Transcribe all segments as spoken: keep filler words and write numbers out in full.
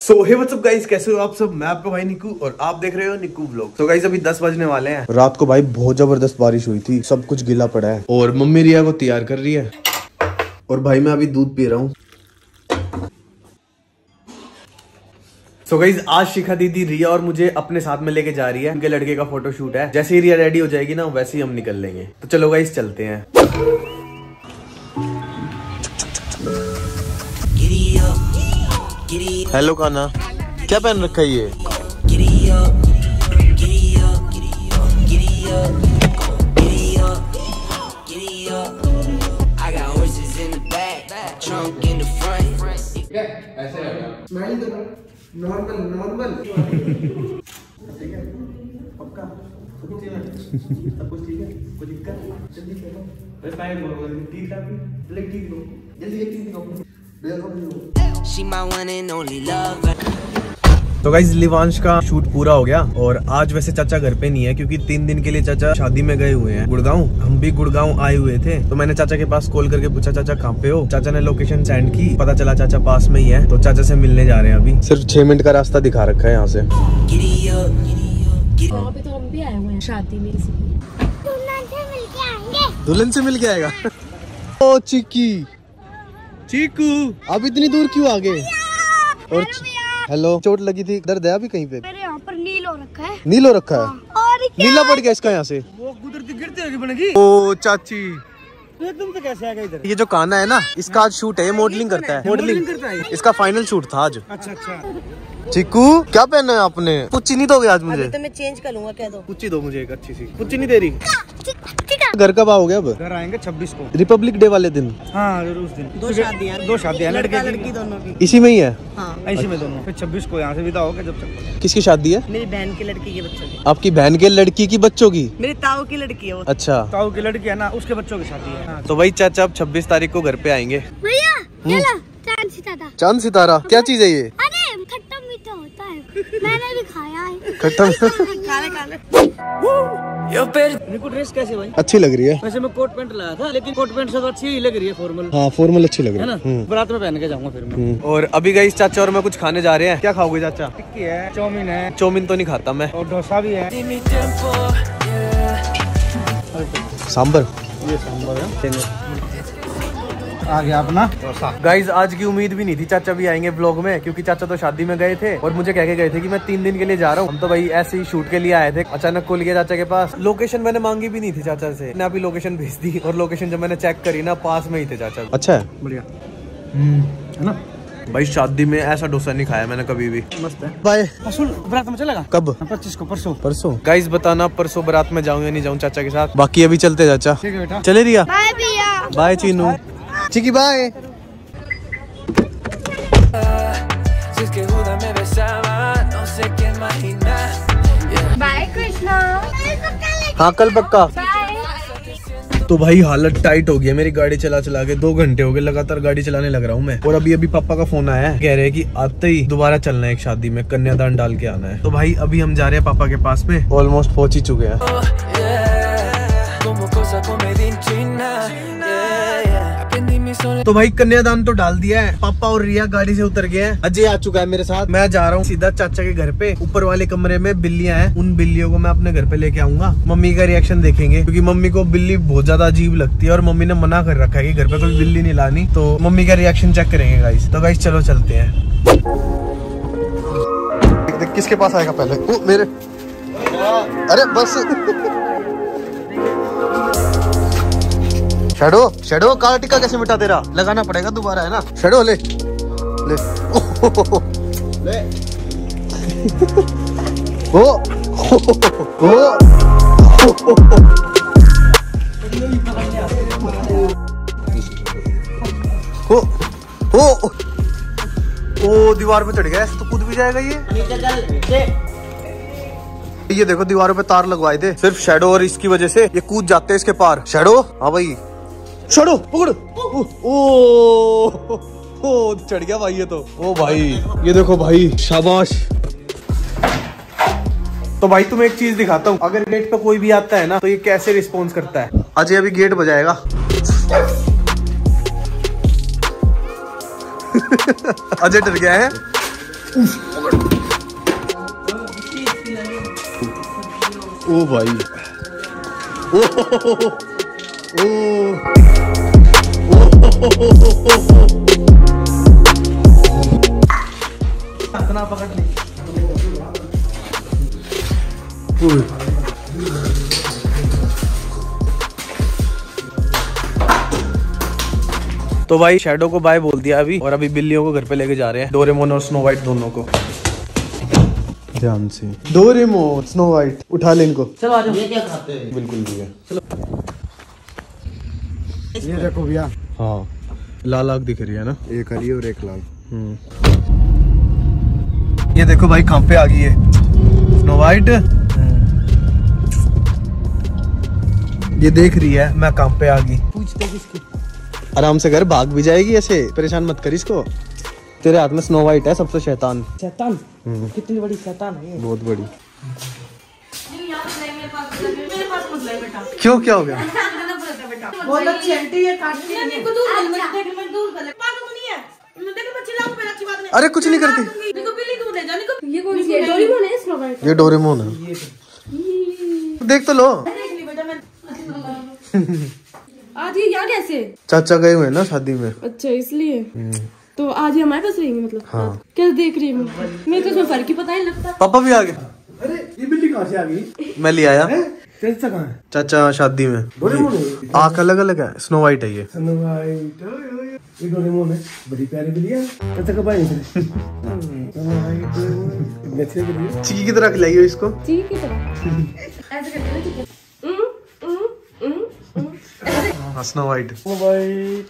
सो hey what's up guys, कैसे हो आप सब। मैं आपका भाई निक्कू और आप देख रहे हो निक्कू व्लॉग। तो गाइस अभी दस बजने वाले हैं। रात को भाई बहुत जबरदस्त बारिश हुई थी, सब कुछ गीला पड़ा है और मम्मी रिया को तैयार कर रही है और भाई मैं अभी दूध पी रहा हूँ। सो गाइस आज शिखा दीदी रिया और मुझे अपने साथ में लेके जा रही है। उनके लड़के का फोटो शूट है। जैसे ही रिया रेडी हो जाएगी ना वैसे ही हम निकल लेंगे। तो चलो गाइस चलते हैं। हेलो काना, क्या पहन रखा है ये? नॉर्मल नॉर्मल ठीक है, पक्का सब कुछ ठीक है, कोई दिक्कत जल्दी करो। बस टाइम बोलो, ठीक है ब्लैक ठीक लो, जल्दी जल्दी दिखाओ। तो गाइस लिवांश का शूट पूरा हो गया और आज वैसे चाचा घर पे नहीं है क्योंकि तीन दिन के लिए चाचा शादी में गए हुए हैं गुड़गांव। हम भी गुड़गांव आए हुए थे तो मैंने चाचा के पास कॉल करके पूछा चाचा कहाँ पे हो। चाचा ने लोकेशन सेंड की, पता चला चाचा पास में ही है। तो चाचा से मिलने जा रहे हैं। अभी सिर्फ छह मिनट का रास्ता दिखा रखा है यहाँ से। वहाँ पे तो हम भी आए हुए हैं शादी में, दुल्हन से मिल के आएगा। ओ चिक्की चीकू अब इतनी दूर क्यों आ गए? और हेलो, चोट लगी थी, दर्द है अभी कहीं पे? मेरे यहाँ पर नील हो रखा है। नील हो रखा है? और नीला पड़ गया इसका यहाँ से। वो कुदरती गिरते होगी बनेगी। ओ चाची एकदम से कैसे आ गया इधर? ये जो काना है ना, इसका आज शूट है, मॉडलिंग करता है। मॉडलिंग करता है। इसका फाइनल शूट था आज। अच्छा अच्छा। चिक्कू क्या पहना है आपने? पुच्ची नहीं दोगे आज मुझे? तो मैं चेंज कर लूंगा, कह दो। पुच्ची दो मुझे एक अच्छी सी। पुच्ची नहीं दे रही। घर कब आओगे? अब घर आएंगे छब्बीस को, रिपब्लिक डे वाले दिन। हाँ उस दिन दो शादियाँ दो शादियाँ लड़का लड़की दोनों की। इसी में ही है? हाँ ऐसी में दोनों। फिर छब्बीस को यहाँ से विदा होगा। जब तक किसकी शादी है? मेरी बहन की लड़की के बच्चों की। आपकी बहन के लड़की की बच्चों की? मेरी ताऊ की लड़की है वो। अच्छा, ताऊ की लड़की है ना, उसके बच्चों की शादी है। तो वही चाचा अब छब्बीस तारीख को घर पे आएंगे। भैया ये लो चांद सितारा। चांद सितारा क्या चीज है ये? अरे खट्टा मीठा होता है, मैंने भी खाया है। खट्टा काले काले। निको ड्रेस कैसे भाई? अच्छी लग रही है। वैसे मैं कोट पैंट लाया था लेकिन कोट पैंट से तो अच्छी ही लग रही है, फॉर्मल। हाँ फॉर्मल अच्छी लग है रही ना, है। बारात में पहन के जाऊंगा फिर मैं। और अभी गई चाचा और मैं कुछ खाने जा रहे हैं। क्या खाओगे चाचा? टिक्की है, चाउमीन है। चाउमीन तो नहीं खाता मैं। और डोसा भी है। सांबर, ये सांबर है। आ गया अपना डोसा। गाइज आज की उम्मीद भी नहीं थी चाचा भी आएंगे ब्लॉग में, क्योंकि चाचा तो शादी में गए थे और मुझे कह के गए थे कि मैं तीन दिन के लिए जा रहा हूँ। हम तो भाई ऐसे ही शूट के लिए आए थे। अचानक कॉल किया चाचा के पास। लोकेशन मैंने मांगी भी नहीं थी चाचा से, मैंने अभी लोकेशन भेज दी और लोकेशन जब मैंने चेक करी ना पास में ही थे चाचा। अच्छा है, बढ़िया है ना भाई शादी में ऐसा डोसा नहीं खाया मैंने कभी भी। मस्त है। बाय। असूल बारात में चलेगा कब? पच्चीस को, परसों। परसों। गाइज बताना परसों बारात में जाऊँ या नहीं जाऊँ चाचा के साथ। बाकी अभी चलते चाचा। ठीक है बेटा। चले रिया। बाय भैया। Bye Chinu. Chiki bye. Bye Krishna. हाँ कल पक्का। तो भाई हालत टाइट हो गई है मेरी, गाड़ी चला चला के दो घंटे हो गए लगातार गाड़ी चलाने लग रहा हूँ मैं। और अभी अभी पापा का फोन आया है, कह रहे हैं कि आते ही दोबारा चलना है एक शादी में, कन्यादान डाल के आना है। तो भाई अभी हम जा रहे हैं पापा के पास में, ऑलमोस्ट पहुंच ही चुके हैं। तो भाई कन्यादान तो डाल दिया है, पापा और रिया गाड़ी से उतर गए हैं। अजय आ चुका है मेरे साथ। मैं जा रहा हूँ सीधा चाचा के घर पे। ऊपर वाले कमरे में बिल्लियां हैं, उन बिल्लियों को मैं अपने घर पे लेके आऊंगा। मम्मी का रिएक्शन देखेंगे क्योंकि मम्मी को बिल्ली बहुत ज्यादा अजीब लगती है और मम्मी ने मना कर रखा है कि घर पे कोई बिल्ली नहीं लानी। तो मम्मी का रिएक्शन चेक करेंगे गाइस। तो गाइस चलो चलते हैं। किसके पास आएगा पहले? ओ, मेरे। अरे बस शेडो, शेडो काला टिक्का कैसे मिटा तेरा? लगाना पड़ेगा दोबारा, है ना? शेडो ले ले ओ, ले ओ ओ ओ ओ ओ दीवार पे चढ़ गया तो कूद भी जाएगा ये। ये देखो दीवारों पे तार लगवाए थे, सिर्फ शेडो और इसकी वजह से ये कूद जाते हैं इसके पार। शेडो हाँ भाई, शेडो पकड़। ओ, ओ, ओ चढ़ गया भाई ये तो। ओ भाई ये देखो भाई, शाबाश। तो भाई तुम्हें एक चीज दिखाता हूँ, अगर गेट पे कोई भी आता है ना तो ये कैसे रिस्पॉन्स करता है। अजय अभी गेट बजाएगा। अजय डर गया है। ओ भाई, ओ ओ इतना पकड़ ली। तो भाई शैडो को बाय बोल दिया अभी, और अभी बिल्लियों को घर पे लेके जा रहे हैं, डोरेमोन और स्नो वाइट दोनों को। ध्यान से, डोरेमोन स्नो वाइट उठा ले इनको। चलो आ जाओ। ये क्या खाते हैं? बिल्कुल भी है। चलो ये देखो भैया। हाँ, लाल आग दिख रही है ना, एक हरी और एक लाल। ये देखो भाई कहाँ पे आ गई है स्नो वाइट। ये देख रही है मैं कहाँ पे आ गई। पूछते किसकी? आराम से घर, भाग भी जाएगी, ऐसे परेशान मत कर इसको। तेरे हाथ में स्नो वाइट है, सबसे शैतान। शैतान? कितनी बड़ी शैतान है ये? बहुत बड़ी। क्यों, क्या हो गया? बहुत अच्छी आंटी है, काटती है। मेरे को दूर कर, मैं देख मैं दूर कर ले। पागल तो नहीं है? मैं देख बच्चे लाओ, पहले अच्छी बात नहीं। अरे कुछ नहीं करती। देखो बिल्ली दूर ले जा। देखो ये कौन सी है? डोरेमोन है स्नो वाइट? ये डोरेमोन है। देख तो लो। देख ली बेटा मैं। आज ये यहाँ कैसे? चाचा गए हुए ना शादी में। अच्छा इसलिए। तो आज ये हमारे पास रहेंगे मतलब? हाँ। क्या देख रही हूँ मैं तो इसमें फर्क ही पता नहीं लगता। पापा भी आ गए। अरे ये बिल्ली कहाँ से आ गई? मैं ले आया। चाचा कहाँ है? चाचा शादी में। डोरेमोन है? आँख अलग अलग है, स्नो वाइट है ये। स्नो वाइट, ये डोरेमोन है, बड़ी प्यारी बिल्ली है। चाचा कब आए थे? चिकी की तरह खिलाइयो इसको। ठीक है तरह ऐसे करते हैं। हाँ, स्नो वाइट। वाइट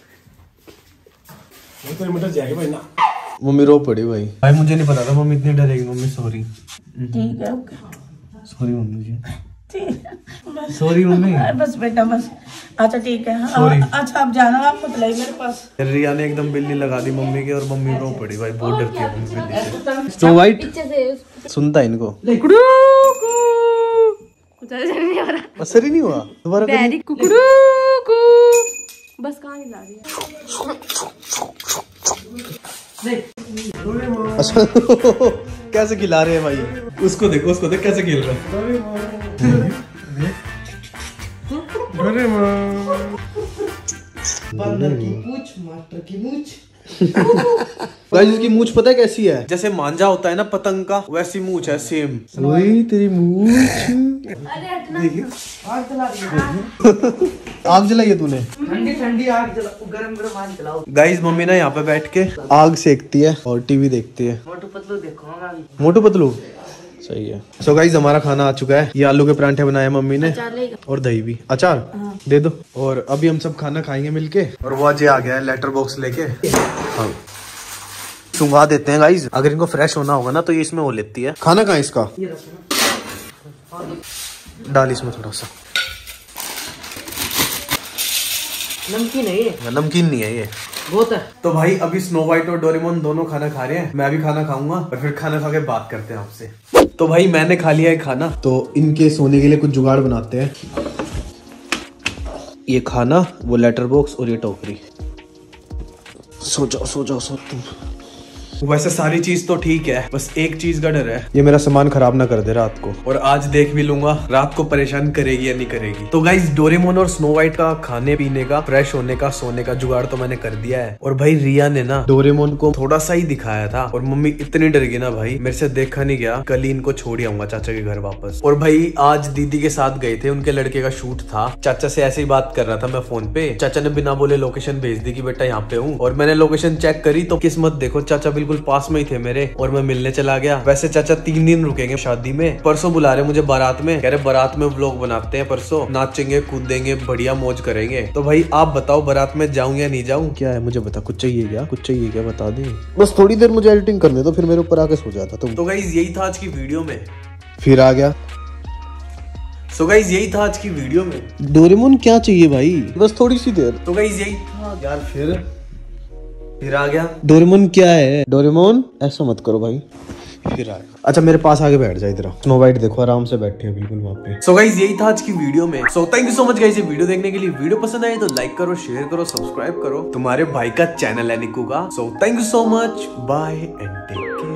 वो तो मटर जाएगा भाई ना। मम्मी रो पड़ी भाई। भाई मुझे नहीं पता था मम्मी इतनी डरेगी। Mummy sorry. ठीक है ओके सॉरी मम्मी जी। ठीक है सॉरी मम्मी। बस बेटा बस। अच्छा ठीक है। Sorry. आ, अच्छा आप जाना, आप मत लाइए मेरे पास। रिया ने एकदम बिल्ली लगा दी मम्मी की, और मम्मी रो पड़ी भाई, बहुत डरती है मम्मी बिल्ली से। स्नो वाइट सुनता है इनको। असर ही नहीं हुआ दोबारा करिए। बस कहाँ नहीं ला रही है। अच्छा कैसे खिला रहे हैं भाई। उसको देख, उसको देख कैसे खेल रहा है। बंदर की पूंछ, मास्टर की मूंछ। गाइस इसकी मूंछ पता है कैसी है? जैसे मांझा होता है ना पतंग का, वैसी मूंछ है सेम। वही तेरी मूंछ। आग जला रही है। आग जलाई है तूने? ठंडी ठंडी आग जला, गरम गरम आग जलाओ। गाइस मम्मी ना यहाँ पे बैठ के आग सेकती है और टीवी देखती है। मोटू पतलू देखो ना। मोटू पतलू सही है। सो so गाइस हमारा खाना आ चुका है। ये आलू के परांठे बनाए मम्मी ने, और दही भी। अचार दे दो। और अभी हम सब खाना खाएंगे मिलके। और वो अजय आ गया है लेटर बॉक्स लेके। हाँ सुंगा देते हैं गाइस। अगर इनको फ्रेश होना होगा ना तो ये इसमें वो लेती है। खाना कहाँ है इसका? डाल इसमें थोड़ा सा। नमकीन है ये? नमकीन नहीं है ये, बहुत है। तो भाई अभी स्नो वाइट और डोरेमोन दोनों खाना खा रहे हैं, मैं भी खाना खाऊंगा और फिर खाना खा के बात करते हैं आपसे। तो भाई मैंने खा लिया है खाना, तो इनके सोने के लिए कुछ जुगाड़ बनाते हैं। ये खाना, वो लेटर बॉक्स और ये टोकरी। सो जाओ सो जाओ सो तुम। वैसे सारी चीज तो ठीक है, बस एक चीज का डर है, ये मेरा सामान खराब ना कर दे रात को। और आज देख भी लूंगा रात को परेशान करेगी या नहीं करेगी। तो गाइस डोरेमोन और स्नो वाइट का खाने पीने का, फ्रेश होने का, सोने का जुगाड़ तो मैंने कर दिया है। और भाई रिया ने ना डोरेमोन को थोड़ा सा ही दिखाया था, और मम्मी इतनी डर गई ना भाई, मेरे से देखा नहीं गया। कल ही इनको छोड़ ही आऊंगा चाचा के घर वापस। और भाई आज दीदी के साथ गए थे, उनके लड़के का शूट था। चाचा से ऐसे ही बात कर रहा था मैं फोन पे, चाचा ने बिना बोले लोकेशन भेज दी कि बेटा यहाँ पे हूँ। और मैंने लोकेशन चेक करी तो किस्मत देखो, चाचा बिल्कुल पास में ही थे मेरे, और मैं मिलने चला गया। वैसे चाचा तीन दिन रुकेंगे शादी में, परसों बुला रहे मुझे बारात में, कह रहे बारात में व्लॉग बनाते हैं, परसों नाचेंगे कूदेंगे, बढ़िया मौज करेंगे। तो भाई आप बताओ बारात में जाऊं या नहीं जाऊं? क्या है मुझे बता, कुछ चाहिए क्या? कुछ चाहिए क्या बता दे, बस थोड़ी देर मुझे एडिटिंग करने दो, फिर मेरे ऊपर आके सो जाता तुम। तो गाइस यही था आज की वीडियो में। फिर आ गया। सो गाइस यही था आज की वीडियो में। डोरेमोन क्या चाहिए भाई, बस थोड़ी सी देर। तो गाइस यही था यार, फिर फिर आ गया। डोरेमोन क्या है? डोरेमोन ऐसा मत करो भाई, फिर आ गया। अच्छा मेरे पास आके बैठ जा इधर। स्नो वाइट देखो आराम से बैठे हैं बिल्कुल वहाँ पे। सो गाइस यही था आज की वीडियो में। So thank you so much guys ये वीडियो देखने के लिए। वीडियो पसंद आए तो लाइक करो, शेयर करो, सब्सक्राइब करो। तुम्हारे भाई का चैनल है निकू का। So thank you so much, bye and take care.